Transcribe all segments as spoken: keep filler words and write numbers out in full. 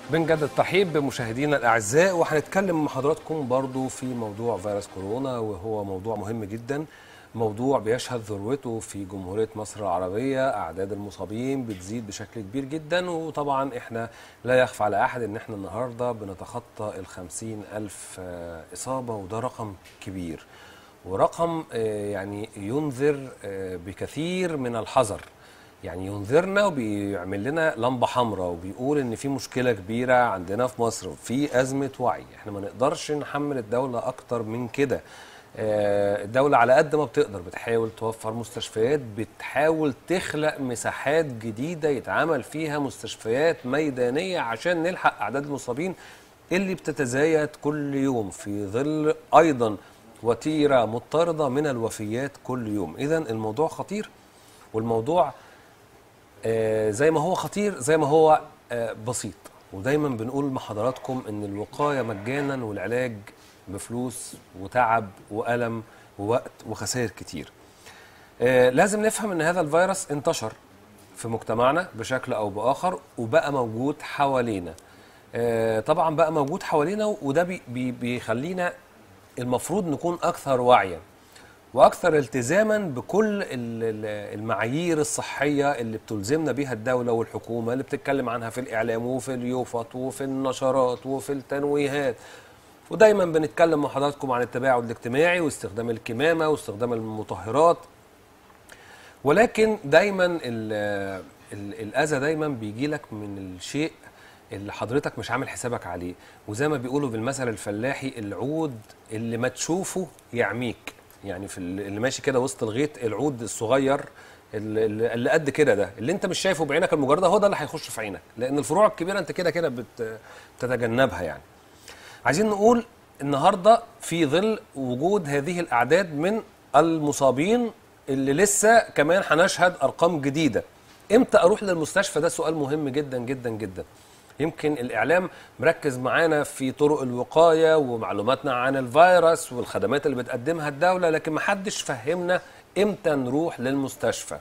بنجدد الترحيب بمشاهدينا الاعزاء، وهنتكلم مع حضراتكم برضو في موضوع فيروس كورونا، وهو موضوع مهم جدا. موضوع بيشهد ذروته في جمهورية مصر العربية. أعداد المصابين بتزيد بشكل كبير جدا، وطبعا احنا لا يخفى على أحد ان احنا النهاردة بنتخطى الخمسين ألف إصابة، وده رقم كبير ورقم يعني ينذر بكثير من الحذر. يعني ينذرنا وبيعمل لنا لمبة حمراء وبيقول ان في مشكلة كبيرة عندنا في مصر، في أزمة وعي. احنا ما نقدرش نحمل الدولة أكتر من كده. الدولة على قد ما بتقدر بتحاول توفر مستشفيات، بتحاول تخلق مساحات جديدة يتعمل فيها مستشفيات ميدانية عشان نلحق أعداد المصابين اللي بتتزايد كل يوم، في ظل أيضا وتيرة مضطردة من الوفيات كل يوم. إذن الموضوع خطير، والموضوع آه زي ما هو خطير زي ما هو آه بسيط. ودايما بنقول مع حضراتكم ان الوقاية مجانا والعلاج بفلوس وتعب وألم ووقت وخسائر كتير. آه لازم نفهم ان هذا الفيروس انتشر في مجتمعنا بشكل او بآخر، وبقى موجود حوالينا. آه طبعا بقى موجود حوالينا، وده بي بي بيخلينا المفروض نكون اكثر وعيا واكثر التزاما بكل المعايير الصحيه اللي بتلزمنا بيها الدوله والحكومه، اللي بتتكلم عنها في الاعلام وفي اليوفط وفي النشرات وفي التنويهات. ودايما بنتكلم مع حضراتكم عن التباعد الاجتماعي واستخدام الكمامه واستخدام المطهرات، ولكن دايما ال ال الاذى دايما بيجي لك من الشيء اللي حضرتك مش عامل حسابك عليه. وزي ما بيقولوا بالمثل الفلاحي، العود اللي ما تشوفه يعميك. يعني في اللي ماشي كده وسط الغيط، العود الصغير اللي قد كده ده اللي انت مش شايفه بعينك المجرده، هو ده اللي هيخش في عينك، لان الفروع الكبيره انت كده كده بتتجنبها. يعني عايزين نقول النهارده في ظل وجود هذه الاعداد من المصابين اللي لسه كمان هنشهد ارقام جديده، امتى اروح للمستشفى؟ ده سؤال مهم جدا جدا جدا. يمكن الإعلام مركز معانا في طرق الوقاية ومعلوماتنا عن الفيروس والخدمات اللي بتقدمها الدولة، لكن محدش فهمنا إمتى نروح للمستشفى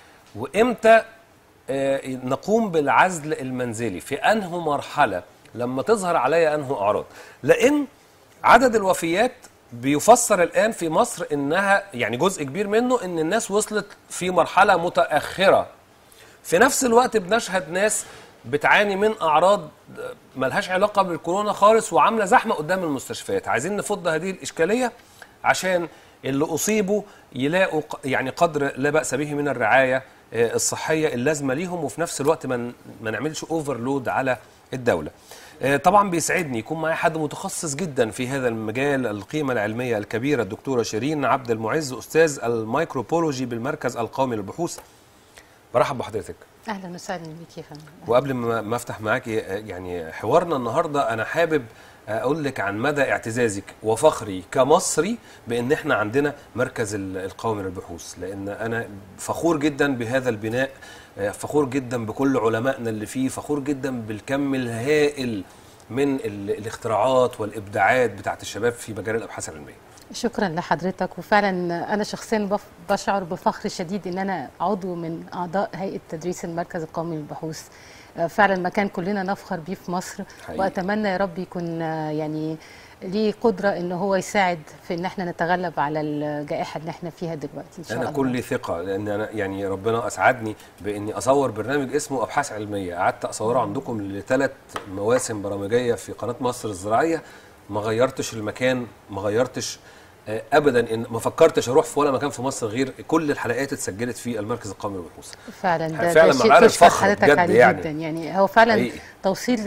وإمتى آه نقوم بالعزل المنزلي، في أنه مرحلة لما تظهر عليا أنه أعراض. لأن عدد الوفيات بيفسر الآن في مصر إنها يعني جزء كبير منه إن الناس وصلت في مرحلة متأخرة. في نفس الوقت بنشهد ناس بتعاني من أعراض ملهاش علاقة بالكورونا خالص وعاملة زحمة قدام المستشفيات. عايزين نفض هذه الإشكالية عشان اللي أصيبوا يلاقوا يعني قدر لا بأس به من الرعاية الصحية اللازمة ليهم، وفي نفس الوقت ما ما نعملش اوفرلود على الدولة. طبعا بيسعدني يكون معايا حد متخصص جدا في هذا المجال، القيمة العلمية الكبيرة الدكتورة شيرين عبد المعز، أستاذ الميكروبولوجي بالمركز القومي للبحوث. برحب بحضرتك. اهلا وسهلا بيك يا فندم. وقبل ما افتح معاكي يعني حوارنا النهارده، انا حابب اقول لك عن مدى اعتزازك وفخري كمصري بان احنا عندنا مركز القومي للبحوث، لان انا فخور جدا بهذا البناء، فخور جدا بكل علمائنا اللي فيه، فخور جدا بالكم الهائل من الاختراعات والابداعات بتاعت الشباب في مجال الابحاث العلميه. شكرا لحضرتك. وفعلا انا شخصيا بشعر بفخر شديد ان انا عضو من اعضاء هيئه تدريس المركز القومي للبحوث. فعلا مكان كلنا نفخر بيه في مصر حقيقي. واتمنى يا رب يكون يعني ليه قدره ان هو يساعد في ان احنا نتغلب على الجائحه اللي احنا فيها دلوقتي ان شاء الله. انا كل ثقه، لان انا يعني ربنا اسعدني باني اصور برنامج اسمه ابحاث علميه. قعدت اصوره عندكم لثلاث مواسم برامجيه في قناه مصر الزراعيه، ما غيرتش المكان، ما غيرتش ابدا، ان ما فكرتش اروح في ولا مكان في مصر غير كل الحلقات اتسجلت في المركز القومي للبحوث. فعلا ده فعلا ده معانا الفخر بجد عليه يعني. جدا. يعني هو فعلا حقيقي. توصيل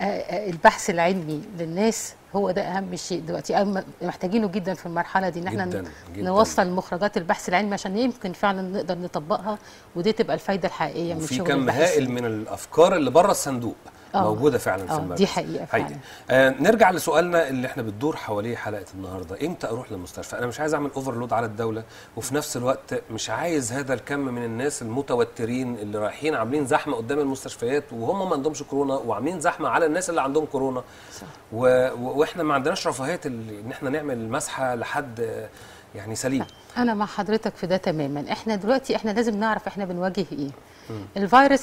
البحث العلمي للناس هو ده اهم شيء دلوقتي، محتاجينه جدا في المرحله دي، ان احنا جداً جداً نوصل مخرجات البحث العلمي عشان يمكن فعلا نقدر نطبقها، ودي تبقى الفايده الحقيقيه من شغل البحث. في كم هائل من الافكار اللي بره الصندوق أوه. موجوده فعلا في المركز. دي حقيقه فعلا. حقيقة. آه نرجع لسؤالنا اللي احنا بتدور حواليه حلقه النهارده، امتى اروح للمستشفى؟ انا مش عايز اعمل اوفرلود على الدوله، وفي نفس الوقت مش عايز هذا الكم من الناس المتوترين اللي رايحين عاملين زحمه قدام المستشفيات وهم ما عندهمش كورونا، وعاملين زحمه على الناس اللي عندهم كورونا. صح. و... واحنا ما عندناش رفاهيه ان احنا نعمل مسحه لحد يعني سليم. انا مع حضرتك في ده تماما. احنا دلوقتي احنا لازم نعرف احنا بنواجه ايه. م. الفيروس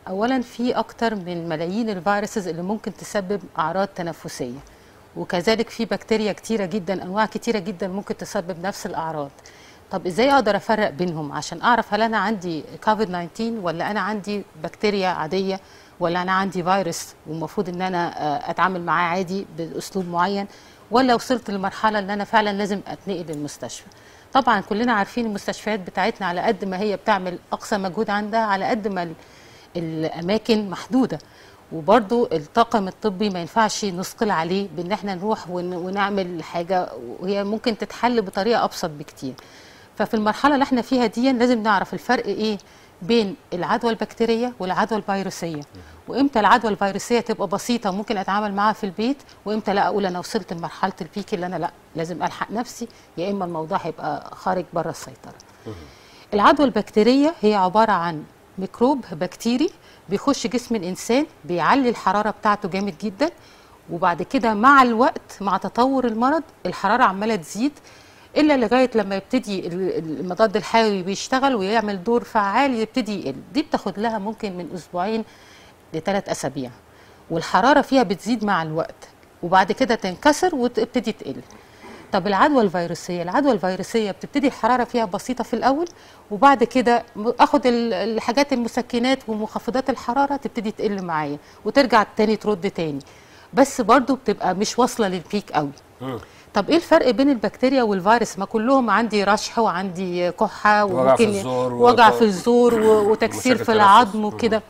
اولا في اكتر من ملايين الفيروسز اللي ممكن تسبب اعراض تنفسيه، وكذلك في بكتيريا كتيره جدا، انواع كتيره جدا ممكن تسبب نفس الاعراض. طب ازاي اقدر افرق بينهم عشان اعرف هل انا عندي كوفيد تسعة عشر ولا انا عندي بكتيريا عاديه ولا انا عندي فيروس والمفروض ان انا اتعامل معاه عادي باسلوب معين، ولا وصلت لمرحله ان انا فعلا لازم اتنقل للمستشفى؟ طبعا كلنا عارفين المستشفيات بتاعتنا على قد ما هي بتعمل اقصى مجهود عندها على قد ما الاماكن محدوده، وبرضو الطاقم الطبي ما ينفعش نثقل عليه بان احنا نروح ونعمل حاجه وهي ممكن تتحل بطريقه ابسط بكتير. ففي المرحله اللي احنا فيها دي لازم نعرف الفرق ايه بين العدوى البكتيريه والعدوى الفيروسيه، وامتى العدوى الفيروسيه تبقى بسيطه ممكن اتعامل معاها في البيت، وامتى لا اقول انا وصلت لمرحله البيك اللي انا لا لازم الحق نفسي يا اما الموضوع هيبقى خارج بره السيطره. العدوى البكتيريه هي عباره عن ميكروب بكتيري بيخش جسم الانسان بيعلي الحراره بتاعته جامد جدا، وبعد كده مع الوقت مع تطور المرض الحراره عماله تزيد الا لغايه لما يبتدي المضاد الحيوي بيشتغل ويعمل دور فعال يبتدي يقل. دي بتاخد لها ممكن من اسبوعين لثلاث اسابيع، والحراره فيها بتزيد مع الوقت وبعد كده تنكسر وتبتدي تقل. طب العدوى الفيروسيه، العدوى الفيروسيه بتبتدي الحراره فيها بسيطه في الاول وبعد كده اخد الحاجات المسكنات ومخفضات الحراره تبتدي تقل معايا وترجع تاني ترد تاني، بس برضو بتبقى مش واصله للبيك قوي. طب ايه الفرق بين البكتيريا والفيروس؟ ما كلهم عندي رشح وعندي كحه وممكن وجع في الزور وتكسير في العظم وكده،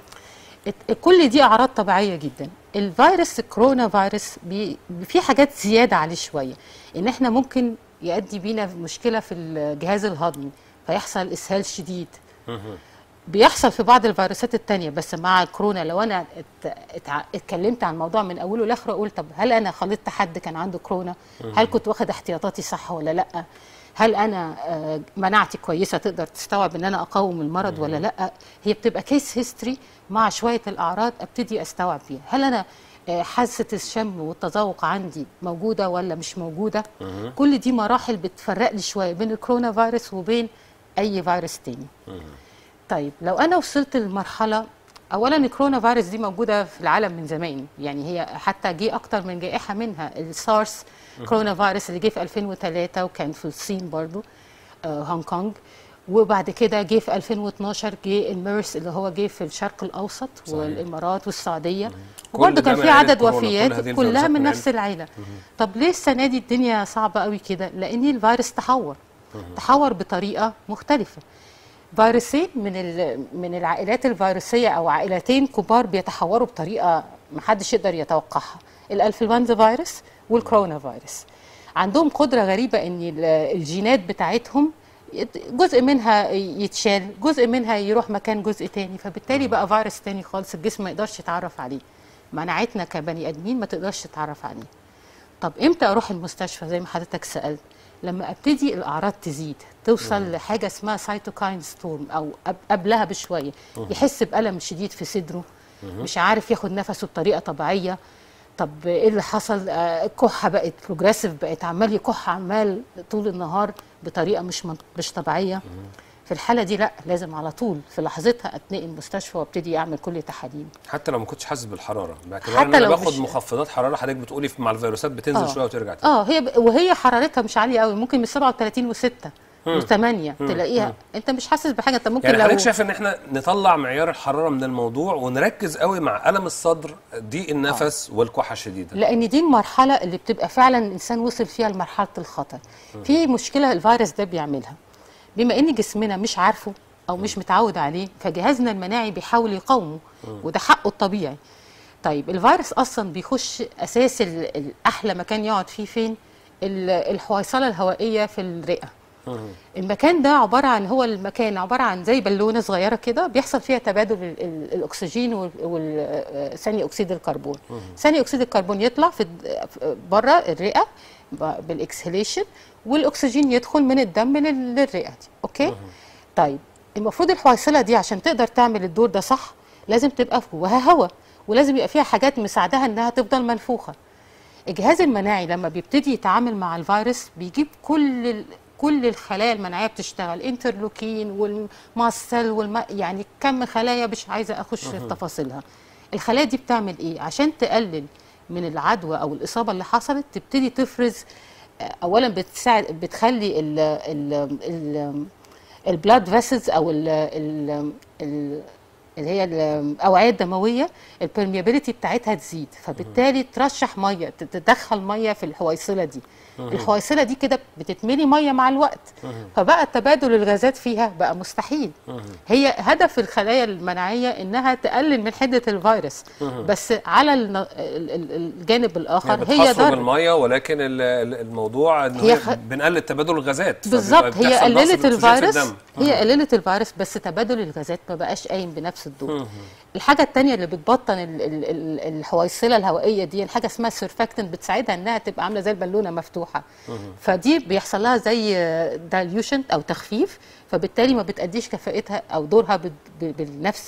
كل دي اعراض طبيعيه جدا. الفيروس الكورونا فيروس بي في حاجات زياده عليه شويه، ان احنا ممكن يؤدي بينا مشكله في الجهاز الهضمي فيحصل اسهال شديد. بيحصل في بعض الفيروسات التانية، بس مع الكورونا لو انا اتكلمت عن الموضوع من اوله لاخره اقول طب هل انا خلطت حد كان عنده كورونا؟ هل كنت واخد احتياطاتي صح ولا لا؟ هل انا مناعتي كويسه تقدر تستوعب ان انا اقاوم المرض ولا لا؟ هي بتبقى كيس هيستوري مع شويه الاعراض ابتدي استوعب فيها، هل انا حاسه الشم والتذوق عندي موجوده ولا مش موجوده؟ كل دي مراحل بتفرق لي شويه بين الكورونا فيروس وبين اي فيروس تاني. طيب لو انا وصلت لمرحله، اولا الكورونا فيروس دي موجوده في العالم من زمان، يعني هي حتى جه اكتر من جائحه منها، السارس كورونا فيروس اللي جه في ألفين وثلاثة وكان في الصين برضو آه هونج كونج، وبعد كده جه في ألفين واثناشر جه الميرس اللي هو جه في الشرق الاوسط صحيح. والامارات والسعوديه، وبرضه كان في عدد وفيات كل كلها من نفس العيله. طب ليه السنه دي الدنيا صعبه قوي كده؟ لان الفيروس تحور تحور بطريقه مختلفه. فيروسين من من العائلات الفيروسيه او عائلتين كبار بيتحوروا بطريقه ما حدش يقدر يتوقعها، الانفلونزا فيروس والكورونا فيروس. عندهم قدره غريبه ان الجينات بتاعتهم جزء منها يتشال، جزء منها يروح مكان جزء تاني، فبالتالي بقى فيروس تاني خالص الجسم ما يقدرش يتعرف عليه، مناعتنا كبني ادمين ما تقدرش تتعرف عليه. طب امتى اروح المستشفى زي ما حضرتك سالت؟ لما ابتدي الاعراض تزيد توصل لحاجه اسمها سايتوكاين ستورم او قبلها بشويه، يحس بالم شديد في صدره، مش عارف ياخد نفسه بطريقه طبيعيه. طب ايه اللي حصل؟ الكحه بقت بروجريسيف، بقت عمال يكح عمال طول النهار بطريقه مش مش طبيعيه. في الحاله دي لا، لازم على طول في لحظتها اتنقل المستشفى وابتدي اعمل كل تحاليل، حتى لو ما كنتش حاسس بالحراره، باعتبار ان انا باخد مخفضات حراره. حضرتك بتقولي مع الفيروسات بتنزل آه. شويه وترجع تاني. اه هي ب... وهي حرارتها مش عاليه قوي، ممكن من سبعة وثلاثين وستة وثمانية تلاقيها مم. انت مش حاسس بحاجه. انت ممكن يعني لو حضرتك شايف ان احنا نطلع معيار الحراره من الموضوع ونركز قوي مع الم الصدر، ضيق النفس آه. والكحه الشديده، لان دي المرحله اللي بتبقى فعلا الانسان وصل فيها لمرحله الخطر. مم. في مشكله الفيروس ده بيعملها، بما ان جسمنا مش عارفه او مش متعود عليه، فجهازنا المناعي بيحاول يقاومه وده حقه الطبيعي. طيب الفيروس اصلا بيخش اساس الاحلى مكان يقعد فيه فين؟ الحويصله الهوائيه في الرئه. المكان ده عباره عن هو المكان عباره عن زي بالونه صغيره كده بيحصل فيها تبادل الاكسجين وثاني اكسيد الكربون. ثاني اكسيد الكربون يطلع في بره الرئه بالاكسهيليشن، والاكسجين يدخل من الدم للرئه دي. اوكي؟ طيب المفروض الحويصله دي عشان تقدر تعمل الدور ده صح لازم تبقى جواها هواء، ولازم يبقى فيها حاجات مساعدها انها تفضل منفوخه. الجهاز المناعي لما بيبتدي يتعامل مع الفيروس بيجيب كل كل الخلايا المناعيه بتشتغل، انترلوكين والماستل والم... يعني كم خلايا مش عايزه اخش في تفاصيلها. الخلايا دي بتعمل ايه؟ عشان تقلل من العدوى او الاصابه اللي حصلت تبتدي تفرز، اولا بتساعد بتخلي ال ال ال البلاد فيسلز او ال ال ال اللي هي الاوعيه الدمويه البرميابيليتي بتاعتها تزيد، فبالتالي ترشح ميه، تدخل ميه في الحويصله دي. الحويصله دي كده بتتملي ميه مع الوقت، فبقى تبادل الغازات فيها بقى مستحيل. هي هدف الخلايا المناعيه انها تقلل من حده الفيروس، بس على الجانب الاخر هي ضرر الميه، ولكن الموضوع ان هي خ... بنقلل تبادل الغازات بالظبط. هي قللت الفيروس، هي قللت الفيروس بس تبادل الغازات ما بقاش قايم بنفس الدور. الحاجه الثانيه اللي بتبطن الحويصله الهوائيه دي حاجه اسمها سيرفاكتنت، بتساعدها انها تبقى عامله زي البالونه مفتوحه، فدي بيحصل لها زي دايليوشن او تخفيف، فبالتالي ما بتأديش كفاءتها او دورها بنفس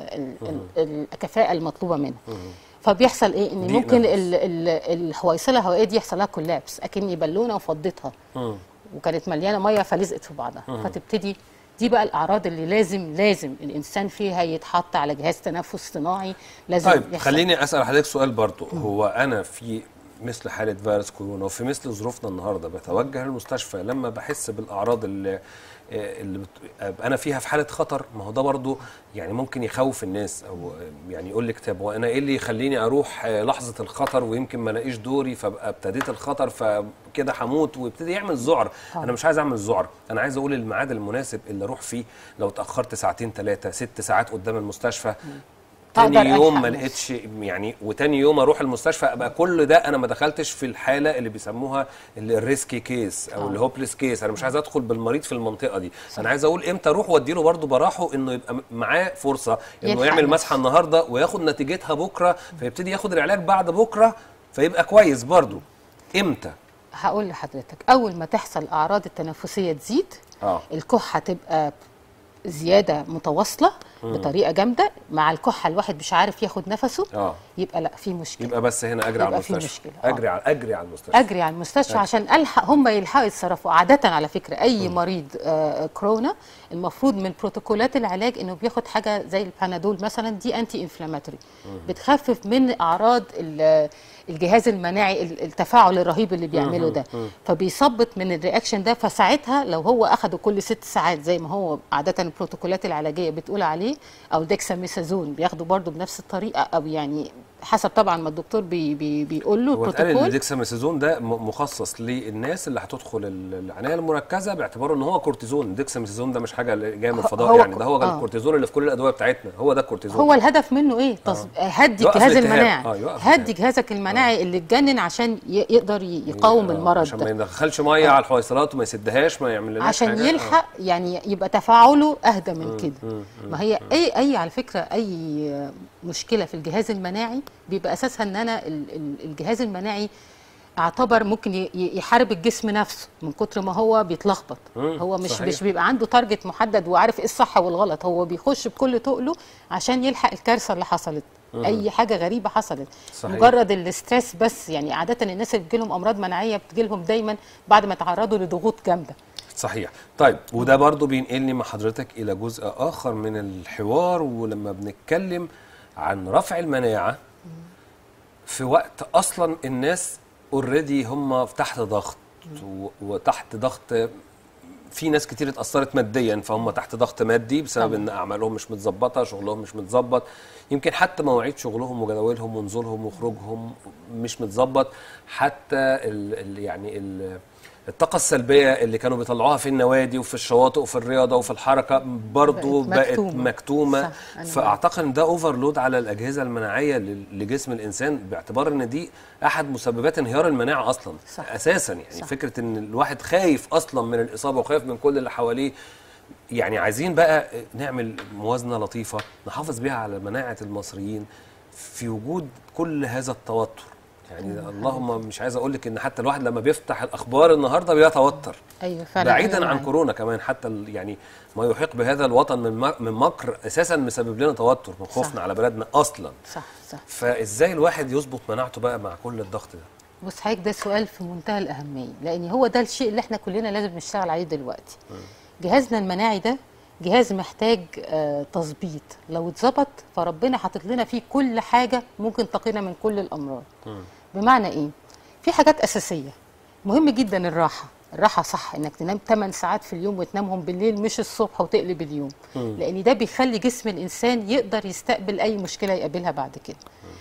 الكفاءه المطلوبه منها. فبيحصل ايه؟ ان ممكن الحويصله الهوائيه دي يحصل لها كولابس، اكني بالونه وفضتها وكانت مليانه ميه فلزقت في بعضها، فتبتدي دي بقى الاعراض اللي لازم لازم الانسان فيها يتحط على جهاز تنفس صناعي. لازم طيب يحصل. خليني اسال حضرتك سؤال برضو. هو انا في مثل حاله فيروس كورونا وفي مثل ظروفنا النهارده بتوجه للمستشفى لما بحس بالاعراض اللي اللي بت... انا فيها في حاله خطر؟ ما هو ده برضو يعني ممكن يخوف الناس، او يعني يقول لك طب وانا ايه اللي يخليني اروح لحظه الخطر ويمكن ما الاقيش دوري فابقى ابتديت الخطر فكده هموت، ويبتدي يعمل ذعر. انا مش عايز اعمل ذعر، انا عايز اقول الميعاد المناسب اللي اروح فيه. لو اتاخرت ساعتين ثلاثه ست ساعات قدام المستشفى، تاني يوم ما لقيتش يعني، وتاني يوم اروح المستشفى ابقى كل ده انا ما دخلتش في الحاله اللي بيسموها الريسكي كيس او الهوبليس كيس. انا مش عايز ادخل بالمريض في المنطقه دي. صح. انا عايز اقول امتى اروح واديله برده براحه انه يبقى معاه فرصه انه يعمل مسحه النهارده وياخد نتيجتها بكره، فيبتدي ياخد العلاج بعد بكره فيبقى كويس برده. امتى؟ هقول لحضرتك، اول ما تحصل الاعراض التنفسيه تزيد، اه الكحه تبقى زياده متواصله بطريقه جامده، مع الكحه الواحد مش عارف ياخد نفسه، اه يبقى لا في مشكله. يبقى بس هنا اجري على المستشفى، اجري على اجري على المستشفى اجري على المستشفى أجري. عشان الحق هم يلحقوا يتصرفوا. عاده على فكره اي م. مريض آه كورونا المفروض من بروتوكولات العلاج انه بياخد حاجه زي البانادول مثلا، دي انتي انفلاماتوري بتخفف من اعراض الجهاز المناعي، التفاعل الرهيب اللي بيعمله ده، فبيثبط من الرياكشن ده. فساعتها لو هو اخده كل ست ساعات زي ما هو عاده البروتوكولات العلاجيه بتقول عليه، او ديكساميثازون بياخده برضه بنفس الطريقه، او يعني حسب طبعا ما الدكتور بي بي بيقول له البروتوكول. هو الديكساميثازون ده مخصص للناس اللي هتدخل العنايه المركزه باعتباره ان هو كورتيزون. الديكساميثازون ده مش حاجه جايه من الفضاء يعني، ده هو آه. الكورتيزون اللي في كل الادويه بتاعتنا، هو ده الكورتيزون. هو الهدف منه ايه؟ آه. هدي الجهاز المناعي، آه هدي جهازك المناعي آه. اللي اتجنن عشان يقدر يقاوم آه. المرض عشان ده، ما يدخلش ميه آه. على الحويصلات وما يسدهاش، ما يعملناش عشان حاجة. يلحق آه. يعني يبقى تفاعله اهدى من كده. ما هي اي اي على فكره اي مشكله في الجهاز المناعي بيبقى اساسها ان انا الجهاز المناعي اعتبر ممكن يحارب الجسم نفسه من كتر ما هو بيتلخبط. هو مش صحيح. مش بيبقى عنده تارجت محدد وعارف ايه الصح والغلط، هو بيخش بكل تقله عشان يلحق الكارثه اللي حصلت. مم. اي حاجه غريبه حصلت صحيح. مجرد الاسترس بس. يعني عاده الناس اللي بتجيلهم امراض مناعيه بتجيلهم دايما بعد ما يتعرضوا لضغوط جامده. صحيح. طيب وده برضو بينقلني مع حضرتك الى جزء اخر من الحوار، ولما بنتكلم عن رفع المناعه في وقت اصلا الناس اوريدي هم تحت ضغط، وتحت ضغط في ناس كتير اتاثرت ماديا، فهم تحت ضغط مادي بسبب ان اعمالهم مش متظبطه، شغلهم مش متظبط، يمكن حتى مواعيد شغلهم وجداولهم ونزولهم وخروجهم مش متظبط، حتى ال ال يعني ال الطاقة السلبية اللي كانوا بيطلعوها في النوادي وفي الشواطئ وفي الرياضة وفي الحركة برضو بقت مكتومة, بقت مكتومة. فأعتقد ان ده اوفرلود على الأجهزة المناعية لجسم الإنسان، باعتبار ان دي أحد مسببات انهيار المناعة أصلا. صح. أساسا يعني صح. فكرة ان الواحد خايف أصلا من الإصابة وخايف من كل اللي حواليه. يعني عايزين بقى نعمل موازنة لطيفة نحافظ بيها على مناعة المصريين في وجود كل هذا التوتر. يعني اللهم مش عايز اقول لك ان حتى الواحد لما بيفتح الاخبار النهارده بيتوتر. ايوه فعلا. بعيدا أيوة عن يعني. كورونا كمان، حتى يعني ما يحيق بهذا الوطن من من مكر اساسا مسبب لنا توتر من خوفنا على بلدنا اصلا. صح صح. فازاي الواحد يظبط مناعته بقى مع كل الضغط ده؟ بص حضرتك، ده سؤال في منتهى الاهميه، لان هو ده الشيء اللي احنا كلنا لازم نشتغل عليه دلوقتي. جهازنا المناعي ده جهاز محتاج آه تظبيط، لو اتظبط فربنا حاطط لنا فيه كل حاجه ممكن تقينا من كل الامراض. م. بمعنى ايه؟ في حاجات اساسيه مهم جدا، الراحه. الراحه صح، انك تنام ثمان ساعات في اليوم وتنامهم بالليل مش الصبح وتقلب اليوم. م. لان ده بيخلي جسم الانسان يقدر يستقبل اي مشكله يقابلها بعد كده.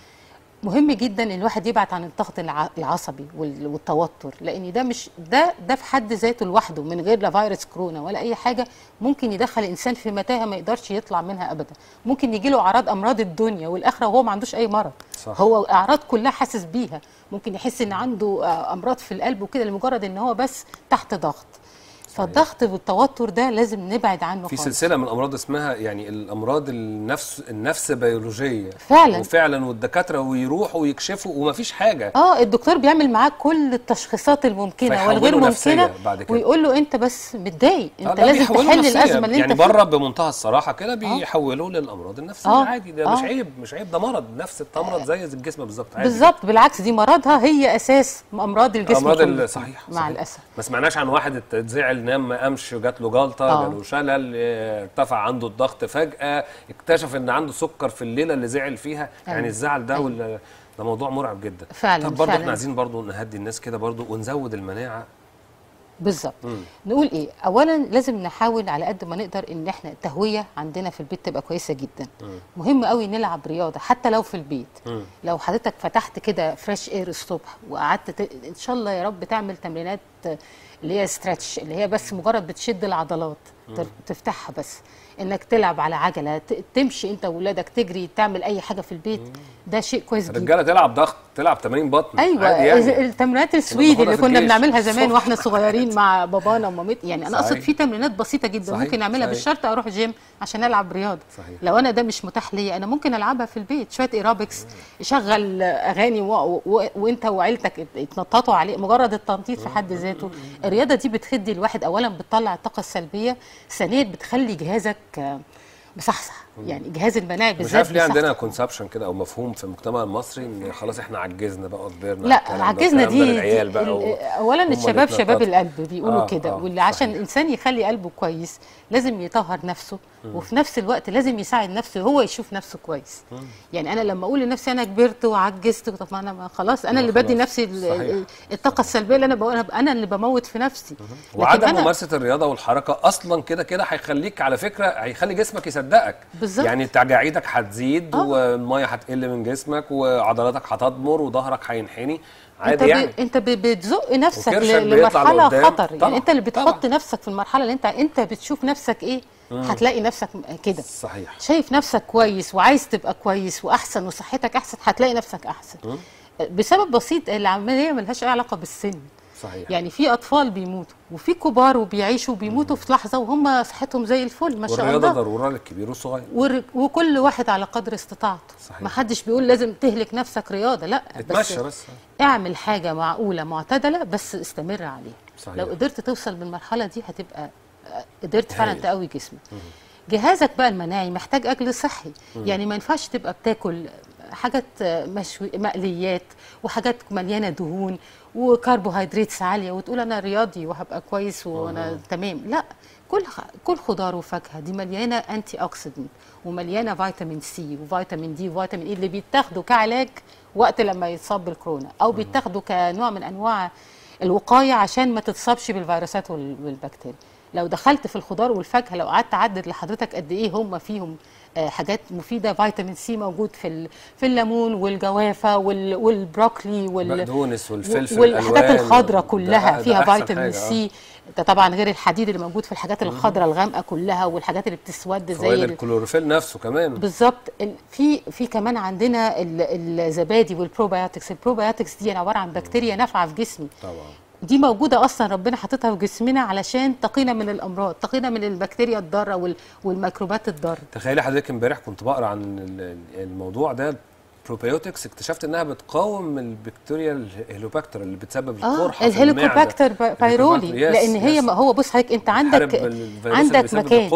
مهم جدا ان الواحد يبعد عن الضغط العصبي والتوتر، لان ده مش ده ده في حد ذاته لوحده من غير لا فيروس كورونا ولا اي حاجه ممكن يدخل الانسان في متاهه ما يقدرش يطلع منها ابدا. ممكن يجي له اعراض امراض الدنيا والاخره وهو ما عندوش اي مرض. صح. هو اعراض كلها حاسس بيها، ممكن يحس ان عنده امراض في القلب وكده لمجرد ان هو بس تحت ضغط. فالضغط والتوتر ده لازم نبعد عنه في خالص. سلسله من امراض اسمها يعني الامراض النفس النفس بيولوجيه فعلا وفعلا، والدكاتره ويروحوا ويكشفوا ومفيش حاجه. اه الدكتور بيعمل معاه كل التشخيصات الممكنه والغير ممكنه ويقول له انت بس متضايق، انت آه لازم تحل الازمه اللي يعني انت بره بمنتهى الصراحه كده بيحولوه آه. للامراض النفسيه. آه. عادي، ده آه. مش عيب، مش عيب، ده مرض. نفس التمرض زي الجسم بالظبط. بالظبط، بالعكس دي مرضها هي اساس امراض الجسم امراض. صحيح مع الاسف. ما سمعناش عن واحد اتزعل نام ما قامش جات له جلطه، آه. جاله شلل، ارتفع عنده الضغط فجاه، اكتشف ان عنده سكر في الليله اللي زعل فيها. أيوة. يعني الزعل ده أيوة. ده موضوع مرعب جدا فعلا. طب برضه احنا عايزين برضه نهدي الناس كده برضه ونزود المناعه. بالظبط. نقول ايه؟ اولا لازم نحاول على قد ما نقدر ان احنا التهويه عندنا في البيت تبقى كويسه جدا. مم. مهم قوي نلعب رياضه حتى لو في البيت. مم. لو حضرتك فتحت كده فريش اير الصبح وقعدت ت... ان شاء الله يا رب تعمل تمرينات اللي هي ستريتش، اللي هي بس مجرد بتشد العضلات. مم. تفتحها بس، انك تلعب على عجله، تمشي انت واولادك، تجري، تعمل اي حاجه في البيت. مم. ده شيء كويس جدا. الرجاله تلعب ضغط، تلعب تمارين بطن. ايوه يعني. التمرينات السويدي اللي كنا بنعملها زمان واحنا صغيرين مع بابانا ومامتي، يعني انا اقصد في تمرينات بسيطه جدا صحيح. ممكن اعملها بالشرط اروح جيم عشان العب رياضه. صحيح. لو انا ده مش متاح ليا انا ممكن العبها في البيت، شويه ايروبكس، شغل اغاني و... و... وانت وعيلتك اتنططوا عليه. مجرد التنطيط في حد ذاته الرياضه دي بتخدي الواحد، اولا بتطلع الطاقه السلبيه، ثانيا بتخلي جهازك مصحصح، يعني جهاز المناعي بالذات. مش عارف ليه عندنا كونسبشن كده او مفهوم في المجتمع المصري ان خلاص احنا عجزنا بقى وكبرنا. لا عجزنا دي, دي اولا الشباب شباب القلب بيقولوا آه كده. آه واللي عشان الانسان يخلي قلبه كويس لازم يطهر نفسه. مم. وفي نفس الوقت لازم يساعد نفسه هو يشوف نفسه كويس. مم. يعني انا لما اقول لنفسي انا كبرت وعجزت، طب ما انا خلاص انا اللي بدي نفسي الطاقه السلبيه اللي انا بقولها، انا اللي بموت في نفسي. وعدم ممارسه الرياضه والحركه اصلا كده كده هيخليك على فكره هيخلي جسمك يصدقك. بالظبط. يعني تجاعيدك هتزيد آه. والميه هتقل من جسمك وعضلاتك هتضمر وظهرك هينحني عادي. انت يعني انت بتزق نفسك لمرحله خطر. يعني طبعًا. انت اللي بتحط طبعًا. نفسك في المرحله اللي انت انت بتشوف نفسك ايه. مم. هتلاقي نفسك كده صحيح، شايف نفسك كويس وعايز تبقى كويس واحسن وصحتك احسن، هتلاقي نفسك احسن. مم. بسبب بسيط، العمليه ملهاش اي علاقه بالسن. صحيح. يعني في اطفال بيموتوا وفي كبار وبيعيشوا وبيموتوا في لحظه وهم صحتهم زي الفل ما شاء الله. والرياضه ضروره للكبير والصغير، ور... وكل واحد على قدر استطاعته. ما حدش بيقول لازم تهلك نفسك رياضه، لا بس, بس اعمل حاجه معقوله معتدله بس استمر عليها. صحيح. لو قدرت توصل بالمرحله دي هتبقى قدرت فعلا تقوي جسمك. جهازك بقى المناعي محتاج اكل صحي. مم. يعني ما ينفعش تبقى بتاكل حاجات مشوي مقليات وحاجات مليانه دهون وكربوهيدرات عاليه وتقول انا رياضي وهبقى كويس وانا مم. تمام. لا، كل كل خضار وفاكهه، دي مليانه انتي اوكسيدنت ومليانه فيتامين سي وفيتامين دي وفيتامين اي اللي بيتاخدوا كعلاج وقت لما يتصاب بالكورونا، او بيتاخدوا كنوع من انواع الوقايه عشان ما تتصابش بالفيروسات والبكتيريا. لو دخلت في الخضار والفاكهه، لو قعدت اعدد لحضرتك قد ايه هم فيهم حاجات مفيده، فيتامين سي موجود في في الليمون والجوافه والبروكلي والبقدونس والفلفل والحاجات الخضراء كلها فيها فيتامين سي. ده طبعا غير الحديد اللي موجود في الحاجات الخضراء الغامقه كلها والحاجات اللي بتسود زي الكلوروفيل نفسه كمان. بالظبط. في في كمان عندنا الزبادي والبروبايوتكس. البروبايوتكس دي عباره عن بكتيريا نافعه في جسمي طبعا، دي موجوده اصلا ربنا حاططها في جسمنا علشان تقينا من الامراض، تقينا من البكتيريا الضاره والميكروبات الضاره. تخيلي حضرتك امبارح كنت بقرا عن الموضوع ده، بروبايوتكس، اكتشفت انها بتقاوم البكتيريا الهيلوباكتر اللي بتسبب القرحه. اه الهيليكوباكتر بايرولي، لان هي هو بص حضرتك انت عندك عندك مكان القرحة.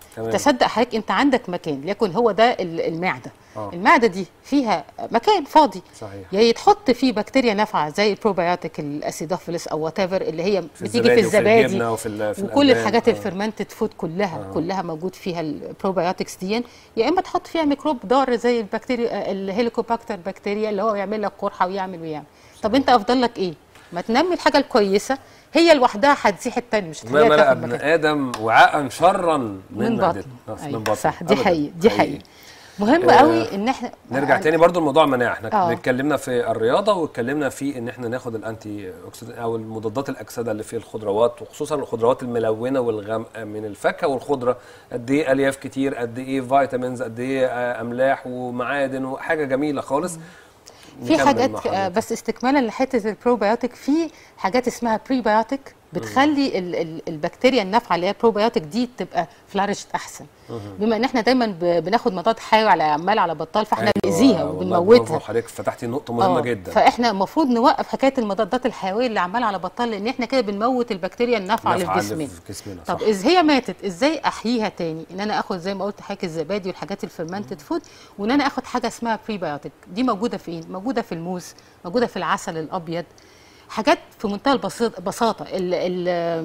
تصدق حضرتك انت عندك مكان ليكن هو ده المعده، آه. المعده دي فيها مكان فاضي، صحيح. يا يتحط فيه بكتيريا نافعه زي البروبيوتيك الاسيدوفيلس او وات ايفر اللي هي في بتيجي في الزبادي وفي الجبنه وفي وكل الحاجات آه. الفيرمنتد فود كلها آه. كلها موجود فيها البروبيوتكس دي، يا اما تحط فيها ميكروب ضار زي البكتيريا الهيليكوباكتر بكتيريا اللي هو يعمل لك قرحه ويعمل ويعمل. طب انت افضل لك ايه؟ ما تنمي الحاجه الكويسه هي لوحدها هتزيح التاني، مش ما ملأ ابن ادم وعاء شرا من, من بطن. من بطن. صح، دي حقيقه دي حقيقه مهم قوي آه ان احنا نرجع آه تاني برضو لموضوع المناعه. احنا آه. اتكلمنا في الرياضه واتكلمنا في ان احنا ناخد الانتي اوكسيدنت او المضادات الاكسده اللي في الخضروات، وخصوصا الخضروات الملونه والغامقه من الفاكهه والخضره. قد ايه الياف كتير، قد ايه فيتامينز، قد ايه املاح ومعادن وحاجه جميله خالص. في حاجات بس استكمالا لحته البروبيوتيك، في حاجات اسمها بريبيوتيك بتخلي ال ال البكتيريا النافعه اللي هي البروبيوتيك دي تبقى فلارشت احسن. بما ان احنا دايما بناخد مضاد حيوي على عمال على بطال، فاحنا بنأذيها وبنموتها. حضرتك فتحتي نقطه مهمه جدا. فاحنا المفروض نوقف حكايه المضادات الحيويه اللي عمال على بطال، لان احنا كده بنموت البكتيريا النافعه اللي في جسمنا. طب اذا هي ماتت ازاي احييها تاني؟ ان انا اخد زي ما قلت حاجه الزبادي والحاجات الفيرمنتد فود، وان انا اخد حاجه اسمها بريبيوتيك. دي موجوده فين؟ موجوده في الموز، موجوده في العسل الابيض، حاجات في منتهى البساطه. ال ال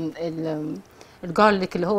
ال الجارليك اللي هو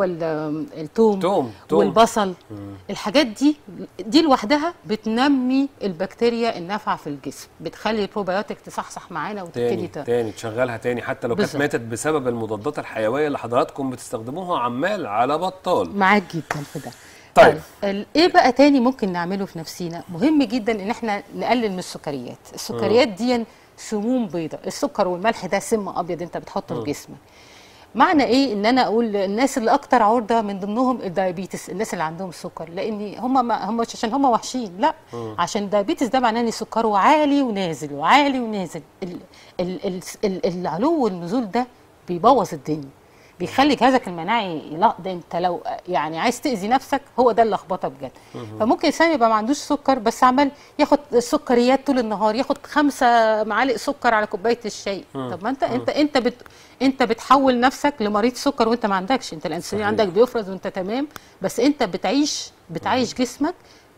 الثوم توم. توم. والبصل. مم. الحاجات دي دي لوحدها بتنمي البكتيريا النافعه في الجسم، بتخلي البروبيوتيك تصحصح معانا وتبتدي تاني تاني تشغلها تاني حتى لو كانت ماتت بسبب المضادات الحيويه اللي حضراتكم بتستخدموها عمال على بطال. معاك جدا في ده. طيب, طيب ايه بقى تاني ممكن نعمله في نفسينا؟ مهم جدا ان احنا نقلل من السكريات. السكريات دي سموم بيضاء، السكر والملح ده سم ابيض انت بتحطه في جسمك. معنى ايه ان انا اقول الناس اللي اكتر عرضه من ضمنهم الدايابيتس، الناس اللي عندهم سكر، لان هم ما هم مش عشان هم وحشين، لا م. عشان الدايابيتس ده معناه ان سكره عالي ونازل وعالي ونازل. ال ال ال ال العلو والنزول ده بيبوظ الدنيا، بيخلي جهازك المناعي لا ده انت لو يعني عايز تاذي نفسك هو ده اللخبطه بجد. فممكن انسان يبقى ما عندوش سكر بس عمال ياخد سكريات طول النهار، ياخد خمسة معالق سكر على كوبايه الشاي. طب ما انت انت انت بت انت بتحول نفسك لمريض سكر وانت ما عندكش. انت الانسولين عندك بيفرز وانت تمام، بس انت بتعيش بتعيش جسمك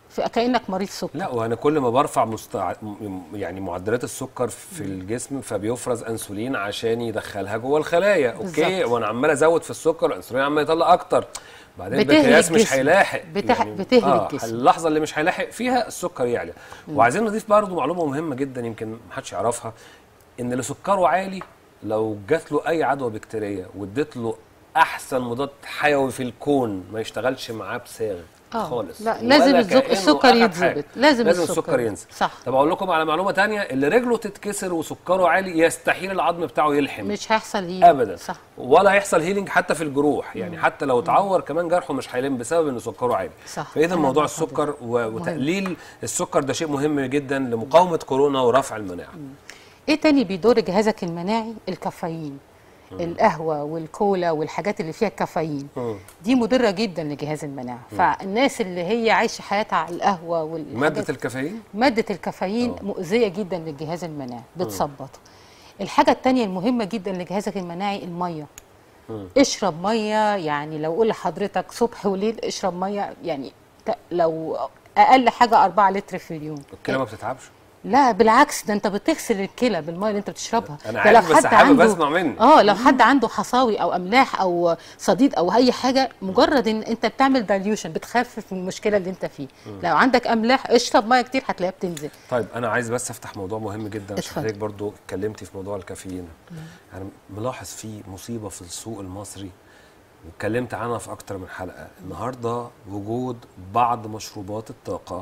كأنك مريض سكر. لا وانا كل ما برفع مستع... يعني معدلات السكر في الجسم فبيفرز انسولين عشان يدخلها جوه الخلايا. اوكي بالزبط. وانا عمال ازود في السكر الانسولين عمال يطلع اكتر، بعدين البنكرياس مش هيلاحق. بتح... يعني بتهلك آه الجسم. اللحظه اللي مش هيلاحق فيها السكر يعلى. وعايزين نضيف برضه معلومه مهمه جدا يمكن محدش يعرفها، ان اللي سكره عالي لو جات له اي عدوى بكتيريه واديت له احسن مضاد حيوي في الكون ما يشتغلش معاه بصاغ خالص. لا لازم السكر يتظبط، لازم, لازم السكر ينزل. صح. طب اقول لكم على معلومه ثانيه، اللي رجله تتكسر وسكره عالي يستحيل العظم بتاعه يلحم، مش هيحصل هيلينج ابدا. صح. ولا هيحصل هيلينج حتى في الجروح، يعني مم. حتى لو اتعور كمان جرحه مش هيلم بسبب ان سكره عالي. فاذا موضوع السكر وتقليل مهم. السكر ده شيء مهم جدا لمقاومه كورونا ورفع المناعه. مم. ايه تاني بيدور جهازك المناعي؟ الكافيين. مم. القهوه والكولا والحاجات اللي فيها كافيين دي مضره جدا لجهاز المناعه. مم. فالناس اللي هي عايشه حياتها على القهوه والحاجات ماده الكافيين ماده الكافيين أوه. مؤذيه جدا للجهاز المناعي، بتثبطه. الحاجه الثانيه المهمه جدا لجهازك المناعي الميه. مم. اشرب ميه، يعني لو قول لحضرتك صبح وليل اشرب ميه، يعني لو اقل حاجه أربعة لتر في اليوم. الكلى ما بتتعبش؟ لا بالعكس، ده انت بتغسل الكلى بالميه اللي انت بتشربها. انا عارف بس حابب اسمع منك. اه لو حد عنده حصاوي او املاح او صديد او اي حاجه، مجرد ان انت بتعمل دايليوشن بتخفف من المشكله اللي انت فيه. مم. لو عندك املاح اشرب ميه كتير هتلاقيها بتنزل. طيب انا عايز بس افتح موضوع مهم جدا عشان حضرتك برضو اتكلمتي في موضوع الكافيين. انا يعني ملاحظ في مصيبه في السوق المصري واتكلمت عنها في اكتر من حلقه. النهارده وجود بعض مشروبات الطاقه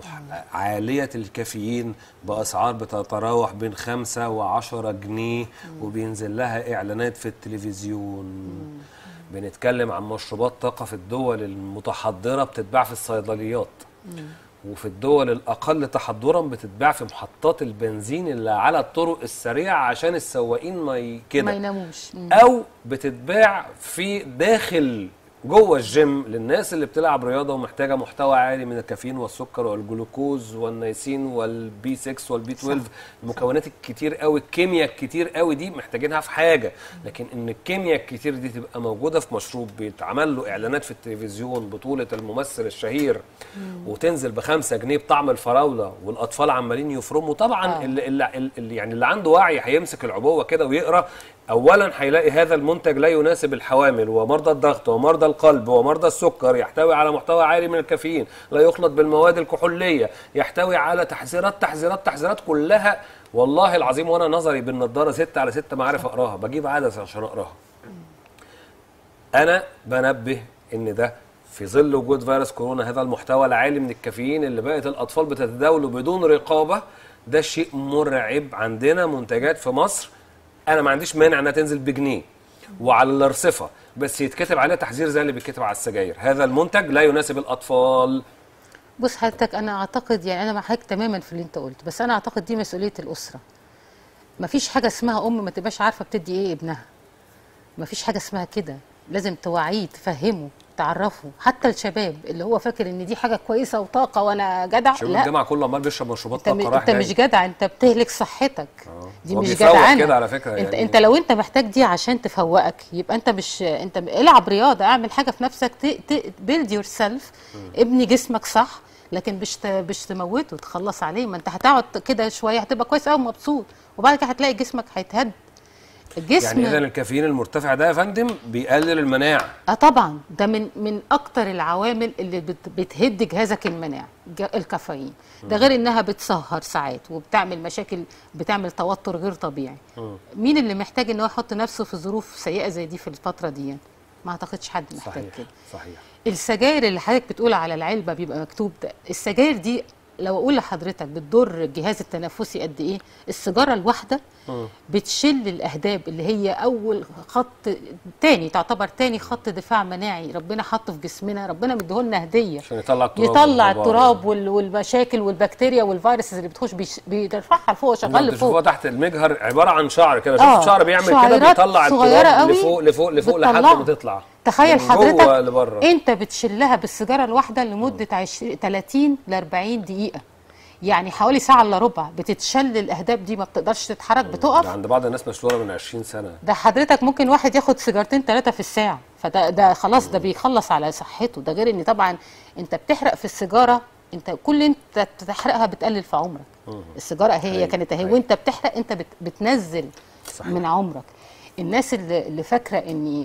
عالية الكافيين بأسعار بتتراوح بين خمسة وعشرة جنيه، وبينزل لها إعلانات في التلفزيون. مم. بنتكلم عن مشروبات طاقة في الدول المتحضرة بتتباع في الصيدليات، مم. وفي الدول الأقل تحضرا بتتباع في محطات البنزين اللي على الطرق السريعة عشان السواقين ما كده ما يناموش، أو بتتباع في داخل جوه الجيم للناس اللي بتلعب رياضه ومحتاجه محتوى عالي من الكافيين والسكر والجلوكوز والنيسين والبي ستة والبي اثناشر، المكونات الكتير قوي، الكيمياء الكتير قوي دي محتاجينها في حاجه، لكن ان الكيمياء الكتير دي تبقى موجوده في مشروب بيتعمل له اعلانات في التلفزيون بطوله الممثل الشهير وتنزل بخمسة جنيه بطعم الفراوله والاطفال عمالين يفرموا، طبعا آه. اللي, اللي, اللي يعني اللي عنده وعي هيمسك العبوه كده ويقرا، اولا هيلاقي هذا المنتج لا يناسب الحوامل ومرضى الضغط ومرضى القلب ومرضى السكر، يحتوي على محتوى عالي من الكافيين، لا يخلط بالمواد الكحوليه، يحتوي على تحذيرات تحذيرات تحذيرات كلها والله العظيم، وانا نظري بالنضاره ستة على ستة ما عارف اقراها، بجيب عدسه عشان اقراها. انا بنبه ان ده في ظل وجود فيروس كورونا، هذا المحتوى العالي من الكافيين اللي بقت الاطفال بتتداوله بدون رقابه، ده شيء مرعب. عندنا منتجات في مصر انا ما عنديش مانع انها تنزل بجنيه وعلى الارصفه، بس يتكتب عليها تحذير زي اللي بيتكتب على السجاير، هذا المنتج لا يناسب الاطفال. بص حضرتك، انا اعتقد يعني انا مع حضرتك تماما في اللي انت قلت، بس انا اعتقد دي مسؤوليه الاسره. ما فيش حاجه اسمها ام ما تبقاش عارفه بتدي ايه ابنها، ما فيش حاجه اسمها كده، لازم توعيه تفهمه تعرفه، حتى الشباب اللي هو فاكر ان دي حاجه كويسه وطاقه وانا جدع، شباب الجامعه كله عمال بيشرب مشروبات طاقه رايح انت جاي. مش جدع، انت بتهلك صحتك. أوه. دي مش جدعانه كده على فكره انت يعني. انت لو انت محتاج دي عشان تفوقك يبقى انت مش انت العب رياضه، اعمل حاجه في نفسك، بيلد يور سيلف، ابني جسمك صح، لكن مش مش تموته تخلص عليه. ما انت هتقعد كده شويه هتبقى كويس قوي ومبسوط، وبعد كده هتلاقي جسمك هيتهد. الجسم يعني اذا الكافيين المرتفع ده يا فندم بيقلل المناعه. اه طبعا، ده من من اكتر العوامل اللي بت بتهد جهازك المناعي الكافيين. ده غير انها بتسهر ساعات وبتعمل مشاكل، بتعمل توتر غير طبيعي. م. مين اللي محتاج ان هو يحط نفسه في ظروف سيئه زي دي في الفتره دي؟ ما اعتقدش حد محتاج صحيح كده. صحيح. السجاير اللي حضرتك بتقول على العلبه بيبقى مكتوب ده، السجاير دي لو اقول لحضرتك بتضر الجهاز التنفسي قد ايه، السيجاره الواحده بتشل الاهداب اللي هي اول خط، تاني تعتبر تاني خط دفاع مناعي ربنا حاطه في جسمنا، ربنا مديهولنا هديه عشان يطلع التراب، يطلع التراب والمشاكل والبكتيريا والفيروسز اللي بتخش بيرفعها لفوق، شغال لفوق. هو تحت المجهر عباره عن شعر كده، آه شوف شعر بيعمل كده بيطلع التراب لفوق لفوق لفوق لحد ما تطلع. تخيل حضرتك انت بتشلها بالسيجاره الواحده لمده عشرين ثلاثين ل أربعين دقيقه، يعني حوالي ساعه الا ربع بتتشل الاهداب دي، ما بتقدرش تتحرك، بتقف. عند بعض الناس مشلوله من عشرين سنه. ده حضرتك ممكن واحد ياخد سيجارتين ثلاثه في الساعه، فده ده خلاص ده بيخلص على صحته. ده غير ان طبعا انت بتحرق في السيجاره، انت كل انت تحرقها بتقلل في عمرك. السيجاره هي هي كانت اهي، وانت بتحرق انت بت بتنزل صحيح من عمرك. الناس اللي, اللي فاكره ان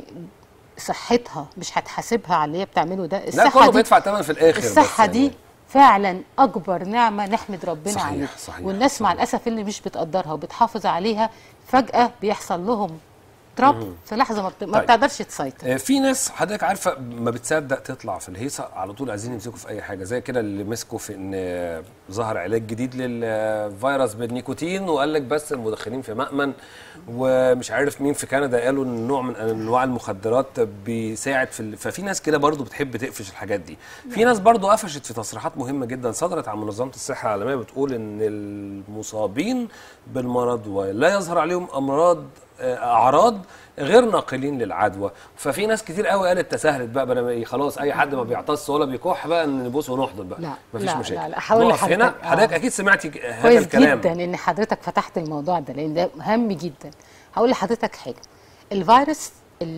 صحتها مش هتحاسبها على اللي هي بتعمله ده، الصحه لا كله بيدفع ثمن في الاخر. الصحه دي يعني فعلا اكبر نعمه نحمد ربنا صحيح عليها. صحيح والناس صحيح. مع الاسف اللي مش بتقدرها وبتحافظ عليها فجاه بيحصل لهم تراب في لحظه ما, بت... ما طيب. بتقدرش تسيطر. في ناس حضرتك عارفه ما بتصدق تطلع في الهيصه على طول، عايزين يمسكوا في اي حاجه، زي كده اللي مسكوا في ان ظهر علاج جديد للفيروس بالنيكوتين وقال لك بس المدخنين في مأمن، ومش عارف مين في كندا قالوا ان نوع من انواع المخدرات بيساعد في ال... ففي ناس كده برضو بتحب تقفش الحاجات دي. في ناس برضو قفشت في تصريحات مهمه جدا صدرت عن منظمه الصحه العالميه بتقول ان المصابين بالمرض ولا يظهر عليهم امراض اعراض غير ناقلين للعدوى. ففي ناس كتير قوي قالت تساهلت بقى بقى خلاص اي حد ما بيعطس ولا بيكح بقى نبوس ونحضن بقى، لا مفيش لا مشاكل. لا لا هقول لحضرتك هنا حضرتك اكيد سمعتي هذا كويس الكلام جدا ان حضرتك فتحت الموضوع ده لان ده مهم جدا. هقول لحضرتك حاجه، الفيروس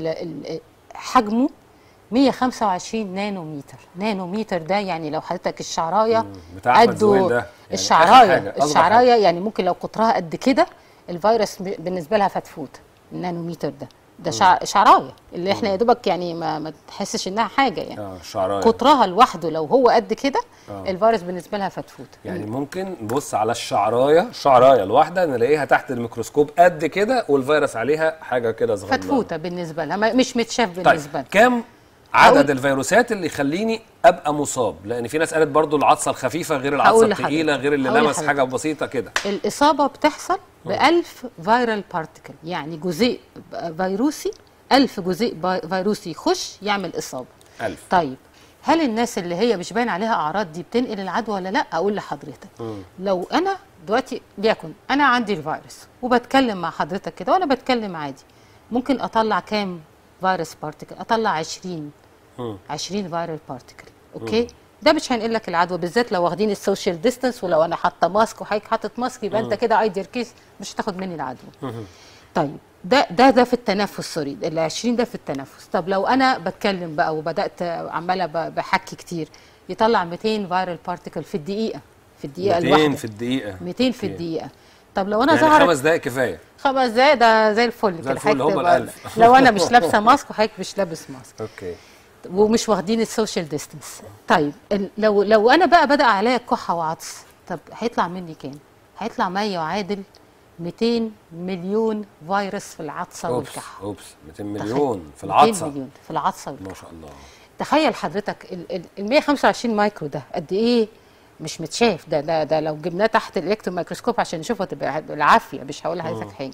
حجمه مية وخمسة وعشرين نانومتر. نانومتر ده يعني لو حضرتك الشعرايه قده يعني الشعرايه الشعرايه يعني ممكن لو قطرها قد كده الفيروس بالنسبه لها فتفوت. النانومتر ده ده شع... شعرايه اللي احنا يا دوبك يعني ما, ما تحسش انها حاجه يعني. اه شعرايه قطرها لوحده لو هو قد كده الفيروس بالنسبه لها فتفوت. يعني مم. ممكن نبص على الشعرايه الشعرايه الواحده نلاقيها تحت الميكروسكوب قد كده والفيروس عليها حاجه كده صغيره فتفوته بالنسبه لها مش متشاف بالنسبه لها. طيب كام عدد الفيروسات اللي يخليني ابقى مصاب؟ لان في ناس قالت برضو العطسه الخفيفه غير العطسه الثقيله غير اللي لمس حاجه بسيطه كده. الاصابه بتحصل بألف فيرال بارتيكل، يعني جزيء فيروسي ألف جزيء فيروسي يخش يعمل اصابه. ألف. طيب هل الناس اللي هي مش باين عليها اعراض دي بتنقل العدوى ولا لا؟ اقول لحضرتك م. لو انا دلوقتي ليكن انا عندي الفيروس وبتكلم مع حضرتك كده وانا بتكلم عادي، ممكن اطلع كام فيروس بارتيكل؟ اطلع عشرين عشرين فايرال بارتيكل. اوكي؟ ده مش هينقل لك العدوى، بالذات لو واخدين السوشيال ديستانس، ولو انا حاطه ماسك وحضرتك حاطط ماسك يبقى انت كده ايدير كيس مش هتاخد مني العدوى. طيب ده ده ده في التنفس، سوري، ال عشرين ده في التنفس. طب لو انا بتكلم بقى وبدات عماله بحكي كتير، يطلع مئتين فايرال بارتيكل في الدقيقه، في الدقيقه الواحده مئتين في الدقيقه مئتين في الدقيقه. طب لو انا يعني ظهرت خمس دقائق كفايه؟ خمس دقايق ده زي الفل زي الفل، هم الألف. لو انا مش لابسه ماسك وحضرتك مش لابس ماسك. اوكي. ومش واخدين السوشيال ديستانس. طيب لو لو انا بقى بدا عليا كحه وعطس، طب هيطلع مني كام؟ هيطلع ما يعادل مئتين مليون فيروس في العطسه والكحه. اوبس مئتين مليون في العطسه. مئتين مليون في العطسه والكحه. ما شاء الله. تخيل حضرتك ال مئة وخمسة وعشرين مايكرو ده قد ايه مش متشاف. ده ده, ده لو جبناه تحت الالكترون ميكروسكوب عشان نشوفه تبقى العافيه، مش هقول لحضرتك حاجه.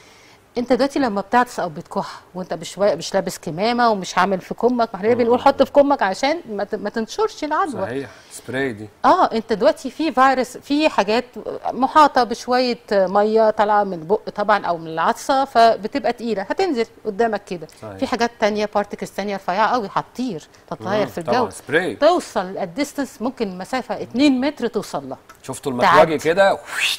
انت دلوقتي لما بتعطس او بتكح وانت مش مش لابس كمامه ومش عامل في كمك، ما احنا بنقول حط في كمك عشان ما, ما تنشرش العدوى. صحيح، سبراي دي. اه انت دلوقتي في فيروس، في حاجات محاطه بشويه ميه طالعه من البق طبعا او من العطسه، فبتبقى تقيله هتنزل قدامك كده. في حاجات ثانيه بارتكلز ثانيه رفيعه قوي هتطير تتطاير في الجو، طبعا سبراي توصل الديستنس ممكن مسافه اتنين متر توصل لها. شفتوا المكواجي كده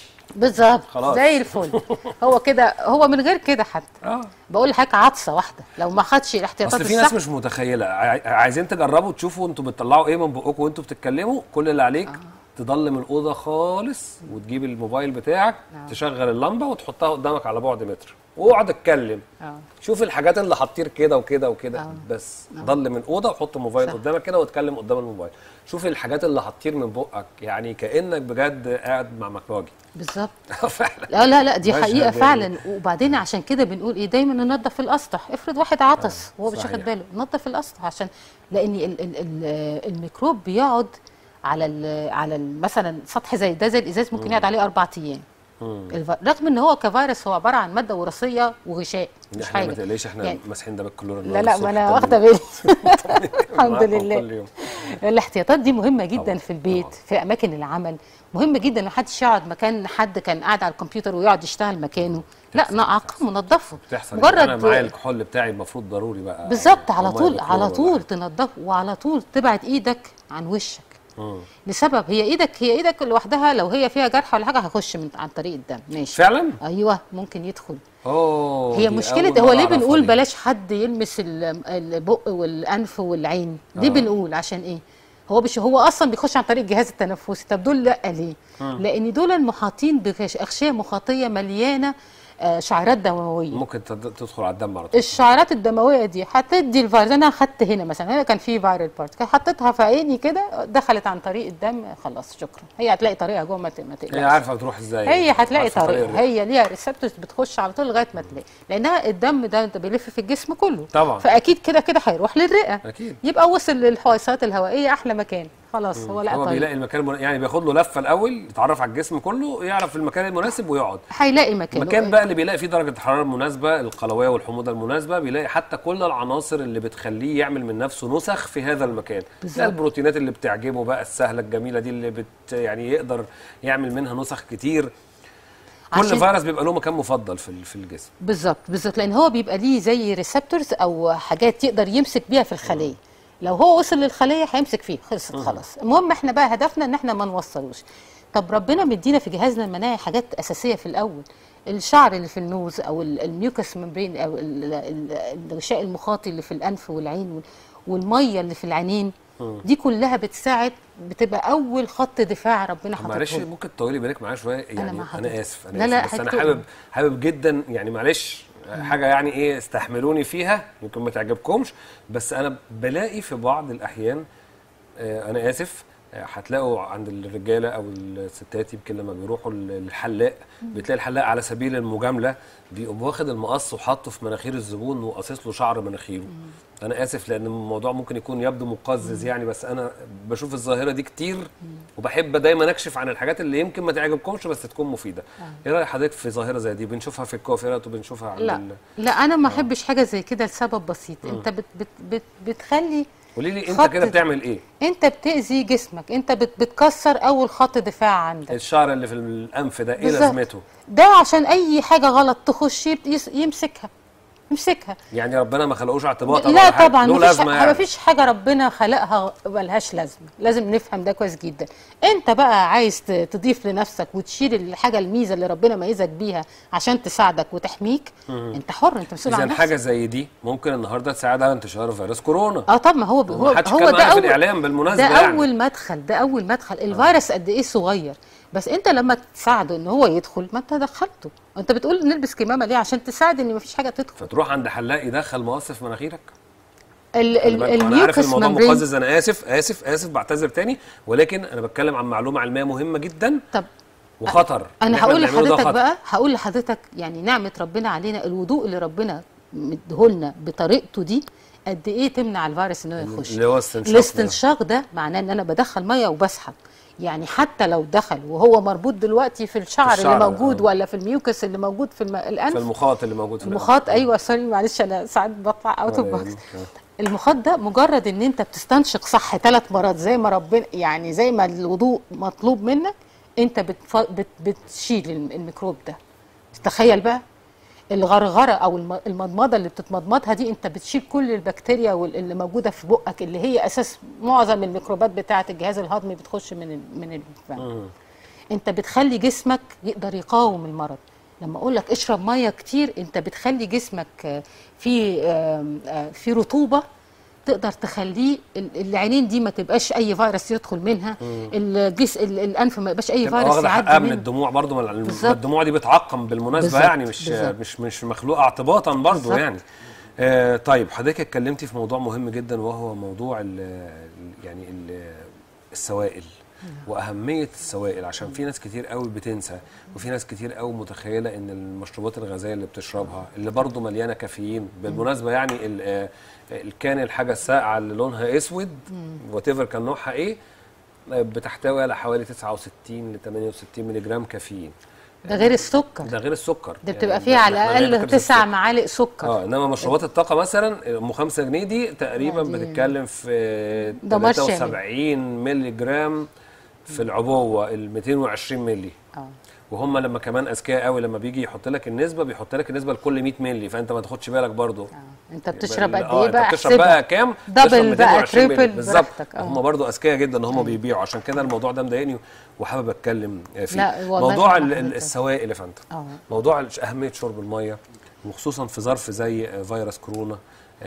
بالظبط زي الفل. هو كده، هو من غير كده حتى. اه بقول لحضرتك عطسه واحده لو ما خدش الاحتياطات الصح. اصل في ناس مش متخيله، عايزين تجربوا تشوفوا انتوا بتطلعوا ايه من بقكم وانتوا بتتكلموا. كل اللي عليك آه. تضلم الاوضه خالص وتجيب الموبايل بتاعك آه. تشغل اللمبه وتحطها قدامك على بعد متر واقعد اتكلم. آه. شوف الحاجات اللي هتطير كده وكده وكده. آه. بس آه. ضلم الاوضه وحط الموبايل قدامك كده واتكلم قدام الموبايل. شوف الحاجات اللي هتطير من بقك، يعني كانك بجد قاعد مع مكواجي. بالظبط. فعلا. لا لا لا دي حقيقه فعلا. وبعدين عشان كده بنقول ايه، دايما ننظف الاسطح. افرض واحد عطس وهو مش واخد باله، نظف الاسطح، عشان لان ال ال ال الميكروب بيقعد على ال على ال مثلا سطح زي ده زي الازاز ممكن يقعد عليه اربع ايام. رغم ان هو كفيروس هو عباره عن ماده وراثيه وغشاء مش حاجه. ما تقلقيش احنا يعني ماسحين ده بالكلور. لا لا ما انا واخده بالي. الحمد لله. الاحتياطات دي مهمه جدا طبعا. في البيت طبعا. في اماكن العمل مهم جدا. ما حدش يقعد مكان حد كان قاعد على الكمبيوتر ويقعد يشتغل مكانه. لا نعقمه ونضفه. بتحصل. مجرد انا معايا الكحول بتاعي المفروض ضروري بقى بالظبط على طول على طول تنضفه، وعلى طول تبعد ايدك عن وشك. مم. لسبب هي ايدك هي ايدك لوحدها لو هي فيها جرح ولا حاجه هيخش من عن طريق الدم. ماشي فعلا. ايوه ممكن يدخل. اوه هي مشكله. هو ليه بنقول دي. بلاش حد يلمس البق والانف والعين. ليه آه. بنقول عشان ايه؟ هو مش هو اصلا بيخش عن طريق الجهاز التنفسي. طب دول لا ليه؟ مم. لان دول المحاطين باغشيه مخاطيه مليانه شعيرات دمويه ممكن تدخل على الدم على طول. الشعيرات الدمويه دي هتدي الفيروس. انا خدت هنا مثلا هنا كان في فايرال بارت، حطيتها في عيني كده دخلت عن طريق الدم، خلاص شكرا. هي هتلاقي طريقها جوه ما تقلقش. هي عارفه تروح ازاي. هي هتلاقي طريقها. هي ليها ريسبتورز بتخش على طول لغايه ما تلاقي، لانها الدم ده انت بيلف في الجسم كله طبعا، فاكيد كده كده هيروح للرئه اكيد، يبقى وصل للحويصلات الهوائيه احلى مكان. خلاص هو لا هو طيب. بيلاقي المكان المن... يعني بياخد له لفه الاول يتعرف على الجسم كله، يعرف المكان المناسب ويقعد. هيلاقي مكان مكان بقى اللي بيلاقي فيه درجه الحراره المناسبه، القلويه والحموضه المناسبه، بيلاقي حتى كل العناصر اللي بتخليه يعمل من نفسه نسخ في هذا المكان. ده البروتينات اللي بتعجبه بقى السهله الجميله دي اللي بت يعني يقدر يعمل منها نسخ كتير. كل فيروس بيبقى له مكان مفضل في في الجسم. بالظبط بالظبط، لان هو بيبقى ليه زي ريسبتورز او حاجات يقدر يمسك بيها في الخليه. م. لو هو وصل للخليه هيمسك فيه، خلصت خلاص. المهم احنا بقى هدفنا ان احنا ما نوصلوش. طب ربنا مدينا في جهازنا المناعي حاجات اساسيه في الاول، الشعر اللي في النوز او الميوكس ممبرين او الغشاء المخاطي اللي في الانف والعين والميه اللي في العينين، دي كلها بتساعد، بتبقى اول خط دفاع ربنا حاططه. معلش ممكن تطولي بالك معايا شويه يعني؟ انا, أنا اسف انا لا لا آسف. بس انا حابب حابب جدا يعني معلش حاجه يعني ايه استحملوني فيها، يمكن ما تعجبكمش، بس انا بلاقي في بعض الاحيان آه انا اسف هتلاقوا عند الرجاله او الستات يمكن لما بيروحوا للحلاق بتلاقي الحلاق على سبيل المجامله بيقوم واخد المقص وحاطه في مناخير الزبون وقاصص له شعر مناخيره. انا اسف لان الموضوع ممكن يكون يبدو مقزز يعني، بس انا بشوف الظاهره دي كتير وبحب دايما اكشف عن الحاجات اللي يمكن ما تعجبكمش بس تكون مفيده. ايه راي حضرتك في ظاهره زي دي؟ بنشوفها في الكوافيرات وبنشوفها عند لا لا انا ما احبش حاجه زي كده لسبب بسيط. م. انت بت بت بت بتخلي قولي لي انت كده بتعمل ايه؟ انت بتاذي جسمك، انت بت بتكسر اول خط دفاع عندك. الشعر اللي في الانف ده ايه لازمته؟ ده عشان اي حاجه غلط تخش يمسكها. امسكها. يعني ربنا ما خلقوش اعتباطا لا ولا طبعا له لازمه يعني. يعني. مفيش حاجه ربنا خلقها ملهاش لازمه، لازم نفهم ده كويس جدا. انت بقى عايز تضيف لنفسك وتشيل الحاجه الميزه اللي ربنا ميزك بيها عشان تساعدك وتحميك، مم. انت حر، انت مسؤول عن إذن نفسك. حاجه زي دي ممكن النهارده تساعد على انتشار فيروس كورونا. اه طب ما هو هو هو ده اول في الاعلام بالمناسبه ده يعني. اول مدخل، ده اول مدخل. الفيروس قد ايه صغير، بس انت لما تساعده ان هو يدخل ما انت دخلته. انت بتقول نلبس كمامه ليه؟ عشان تساعد ان مفيش حاجه تدخل. فتروح عند حلاق يدخل مقص في مناخيرك. ال ال انا عارف الميوكس الموضوع ممبرين. مقزز، انا اسف اسف اسف بعتذر تاني، ولكن انا بتكلم عن معلومه علميه مهمه جدا. طب وخطر. انا هقول لحضرتك بقى، هقول لحضرتك يعني نعمه ربنا علينا، الوضوء اللي ربنا مديهولنا بطريقته دي قد ايه تمنع الفيروس انه يخش. اللي هو الاستنشاق. الاستنشاق ده معناه ان انا بدخل ميه وبسحب، يعني حتى لو دخل وهو مربوط دلوقتي في الشعر, في الشعر اللي موجود، أوه. ولا في الميوكس اللي موجود في الم... الانف، في المخاط اللي موجود في المخاط. ايوه سوري معلش انا ساعات بطلع اوت اوف بوكس. المخاط ده مجرد ان انت بتستنشق صح ثلاث مرات زي ما ربنا يعني زي ما الوضوء مطلوب منك، انت بتف... بت... بتشيل الميكروب ده. تخيل بقى الغرغره او المضمضه اللي بتتمضمضها دي، انت بتشيل كل البكتيريا اللي موجوده في بقك، اللي هي اساس معظم الميكروبات بتاعه الجهاز الهضمي بتخش من ال... من الفم. انت بتخلي جسمك يقدر يقاوم المرض. لما اقول لك اشرب ميه كتير، انت بتخلي جسمك في في رطوبه تقدر تخليه العينين دي ما تبقاش اي فيروس يدخل منها، الجسم الانف ما يبقاش اي فيروس يعدي منها. من الدموع برضو، الدموع دي بتعقم بالمناسبه بالزبط. يعني مش بالزبط. مش مش مخلوقه اعتباطا برضو بالزبط. يعني. آه طيب حضرتك اتكلمتي في موضوع مهم جدا، وهو موضوع ال يعني ال السوائل واهميه السوائل، عشان في ناس كتير قوي بتنسى، وفي ناس كتير قوي متخيله ان المشروبات الغازيه اللي بتشربها اللي برضو مليانه كافيين بالمناسبه، يعني الكان الحاجه الساقعه اللي لونها اسود وات ايفر كان نوعها ايه، بتحتوي على حوالي تسعة وستين ل ثمانية وستين مللي جرام كافيين. ده غير السكر، ده غير السكر، ده بتبقى يعني فيها على الاقل تسع معالق سكر. اه انما مشروبات الطاقه مثلا ام خمسة جنيه دي تقريبا بتتكلم في ثلاثة وسبعين مللي جرام في العبوه ال مئتين وعشرين مللي. اه وهم لما كمان اذكياء قوي، لما بيجي يحط لك النسبه بيحط لك النسبه لكل مية مللي، فانت ما تاخدش بالك برضو. اه انت بتشرب قد ايه بقى؟ انت بتشرب بقى كام؟ دبل بقى تريبل بالظبط. هم برضو اذكياء جدا ان هم بيبيعوا، عشان كده الموضوع ده مضايقني وحابب اتكلم فيه. موضوع السوائل يا فندم، موضوع اهميه شرب الميه وخصوصا في ظرف زي فيروس كورونا،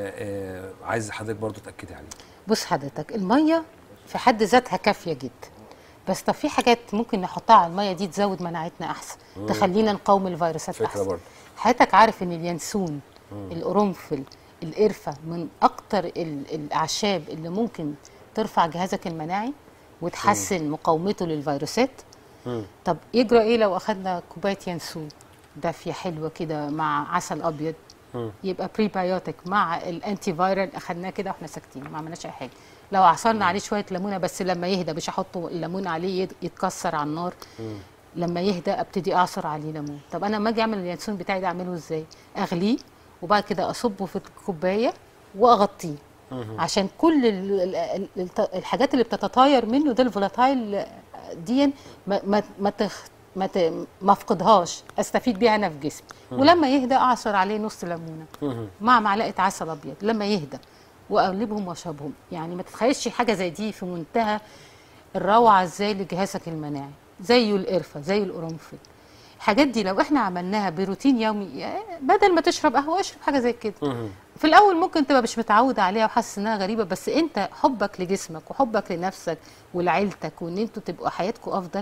عايز حضرتك برضو تاكدي عليه. بص حضرتك، الميه في حد ذاتها كافيه جدا، بس طب في حاجات ممكن نحطها على الميه دي تزود مناعتنا احسن، مم. تخلينا نقاوم الفيروسات فكرة احسن. برضه. حضرتك عارف ان اليانسون، مم. القرنفل، القرفه من اكتر الاعشاب اللي ممكن ترفع جهازك المناعي وتحسن مم. مقاومته للفيروسات. مم. طب يجرى ايه لو اخذنا كوبايه يانسون دافيه حلوه كده مع عسل ابيض، مم. يبقى بريبايوتيك مع الانتي فايرال، اخذناه كده واحنا ساكتين ما عملناش اي حاجه. لو عصرنا عليه شويه ليمونه بس لما يهدى، مش هحطه الليمون عليه يتكسر على النار، مم. لما يهدى ابتدي اعصر عليه ليمون. طب انا لما اجي اعمل اليانسون بتاعي ده اعمله ازاي؟ اغليه وبعد كده اصبه في الكوبايه واغطيه، عشان كل الحاجات اللي بتتطاير منه ده الفولاتايل دي ما ما ما تخ ما ما افقدهاش، استفيد بيها انا في جسمي. ولما يهدى اعصر عليه نص ليمونه مع معلقه عسل ابيض لما يهدى، واقلبهم واشربهم. يعني ما تتخيلش حاجه زي دي في منتهى الروعه ازاي لجهازك المناعي، زي القرفه زي القرنفل. الحاجات دي لو احنا عملناها بروتين يومي، بدل ما تشرب قهوه اشرب حاجه زي كده. في الاول ممكن تبقى مش متعود عليها وحاسس انها غريبه، بس انت حبك لجسمك وحبك لنفسك ولعيلتك وان انتوا تبقوا حياتكم افضل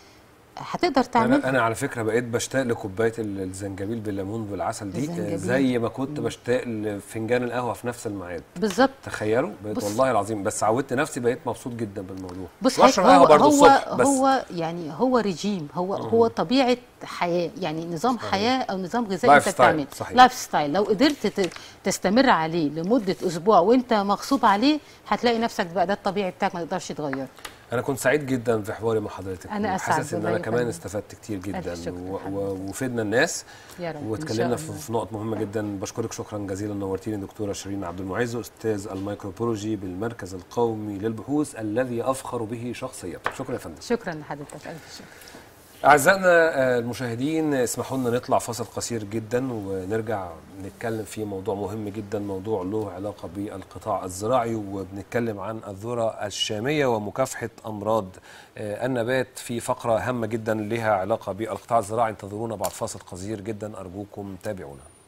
هتقدر تعمل. انا انا على فكره بقيت بشتاق لكوبايه الزنجبيل بالليمون بالعسل دي الزنجبيل. زي ما كنت مم. بشتاق لفنجان القهوه في نفس الميعاد بالظبط. تخيلوا بقيت والله العظيم، بس عودت نفسي بقيت مبسوط جدا بالموضوع. بص هو هو, هو, بس هو يعني هو ريجيم، هو مم. هو طبيعه حياه، يعني نظام صحيح. حياه او نظام غذائي انت بتعمله، لايف ستايل. لو قدرت تستمر عليه لمده اسبوع وانت مغصوب عليه هتلاقي نفسك بقى ده الطبيعي بتاعك، ما تقدرش تغيره. أنا كنت سعيد جدا في حواري مع حضرتك، أنا حاسس إن أنا كمان استفدت كتير جدا وفدنا الناس واتكلمنا في نقط مهمة جدا. بشكرك شكرا جزيلا، نورتيني دكتورة شيرين عبد المعز، أستاذ الميكروبيولوجي بالمركز القومي للبحوث الذي أفخر به شخصيا. شكرا يا فندم. شكرا لحضرتك، ألف شكر. أعزائنا المشاهدين، اسمحوا لنا نطلع فاصل قصير جدا ونرجع نتكلم في موضوع مهم جدا، موضوع له علاقة بالقطاع الزراعي، وبنتكلم عن الذرة الشامية ومكافحة أمراض النبات في فقرة هامة جدا لها علاقة بالقطاع الزراعي. انتظرونا بعد فاصل قصير جدا، أرجوكم تابعونا.